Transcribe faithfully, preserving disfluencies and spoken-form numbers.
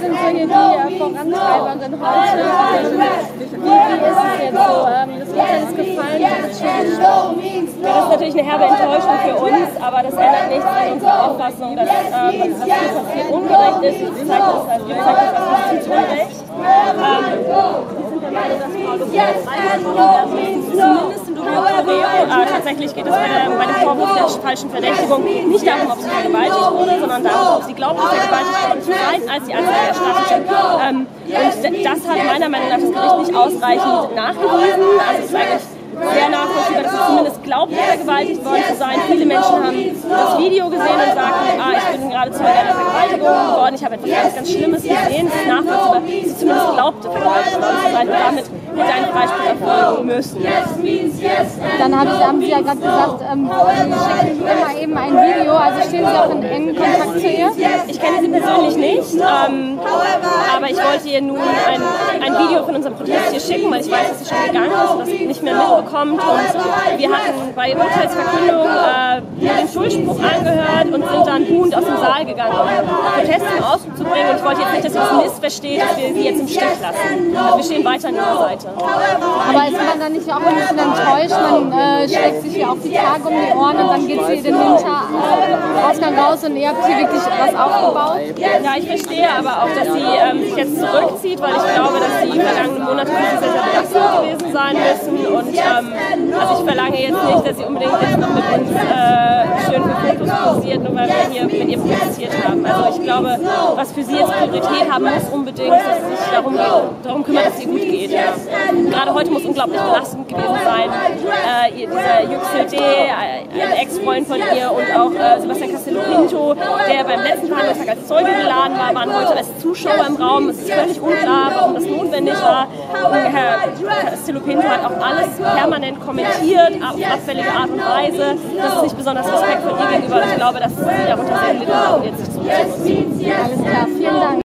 sind so hier die äh, Vorantreiberin heute. Wie, wie ist es jetzt so? Ähm, das Urteil ist gefallen, das ist schön. Ja, das ist natürlich eine herbe Enttäuschung für uns, aber das ändert nichts an unserer Auffassung, dass ähm, was hier passiert ungerecht ist. Ich zeige das als wir zeigen das als Justizunrecht. Ähm, wir sind der Meinung, dass Frau Lucia freigesprochen werden muss, zumindest in dubio pro reo. Äh, tatsächlich geht es bei, der, bei dem Vorwurf der falschen Verdächtigung nicht darum, ob sie vergewaltigt wurde, sondern darum, ob sie glaubte, vergewaltigt worden zu sein, als die Anzeige erstattete. Ähm, und das hat meiner Meinung nach das Gericht nicht ausreichend nachgewiesen. Also es ist eigentlich sehr nachvollziehbar, dass sie zumindest glaubt, vergewaltigt worden zu sein. Viele Menschen haben das Video gesehen und sagten, ah, ich bin gerade Zeuge einer Vergewaltigung geworden, ich habe etwas ganz, ganz Schlimmes gesehen. Es ist nachvollziehbar, dass sie zumindest glaubte, vergewaltigt worden zu sein und damit hätte ein Freispruch erfolgen müssen. Dann habe ich, haben Sie ja gerade gesagt, ähm, Sie schicken immer eben ein Video, also stehen Sie auch in engem Kontakt zu ihr? Ich kenne sie persönlich nicht, ähm, aber ich wollte ihr nun ein, ein Video von unserem Protest hier schicken, weil ich weiß, dass sie schon gegangen ist und das nicht mehr mitbekommt. Und wir hatten bei Urteilsverkündung äh, den Schuldspruch angehört und sind dann buhend aus dem Saal gegangen, um Protest zum Ausdruck zu bringen. Und ich wollte jetzt nicht, dass ihr das missversteht, dass wir sie jetzt im Stich lassen. Also wir stehen weiter an ihrer Seite. Aber ist man dann nicht auch ein bisschen enttäuscht? Man äh, schlägt sich ja auch die Tage um die Ohren und dann geht sie den Hinterausgang raus und ihr habt hier wirklich was aufgebaut? Ja, ich verstehe aber auch, dass sie ähm, sich jetzt zurückzieht, weil ich glaube, dass die vergangenen Monate für sie sehr, sehr belastend gewesen sein müssen. Und ähm, also ich verlange jetzt nicht, dass sie unbedingt jetzt noch mit uns äh, schön für Fotos posiert, nur weil wir hier mit ihr protestiert haben. Also ich glaube, was für sie jetzt Priorität haben muss unbedingt, dass sie sich darum, darum kümmert, dass es ihr gut geht. Ja. Gerade heute muss unglaublich belastend gewesen sein. Äh, ihr, dieser Yüksel D., ein Ex-Freund von ihr, und auch äh, Sebastian Castello Pinto, der beim letzten Verhandlungstag als Zeuge geladen war, waren heute als Zuschauer im Raum. Es ist völlig unklar, warum das notwendig war. Und Herr Castello Pinto hat auch alles permanent kommentiert, auf abfällige Art und Weise. Das ist nicht besonders respektvoll ihr gegenüber. Ich glaube, dass sie darunter sehr gelitten hat und jetzt sich zurückziehen muss. Alles klar, vielen Dank.